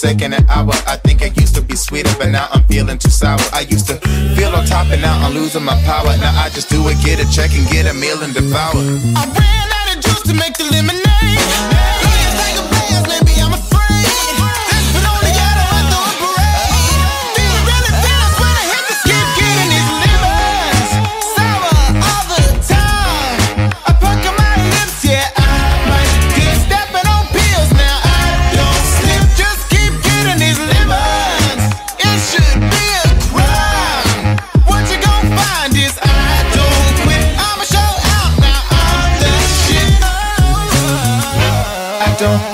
second an hour. I think I used to be sweeter, but now I'm feeling too sour. I used to feel on top and now I'm losing my power. Now I just do it, get a check and get a meal and devour. I ran out of juice to make the lemonade. Don't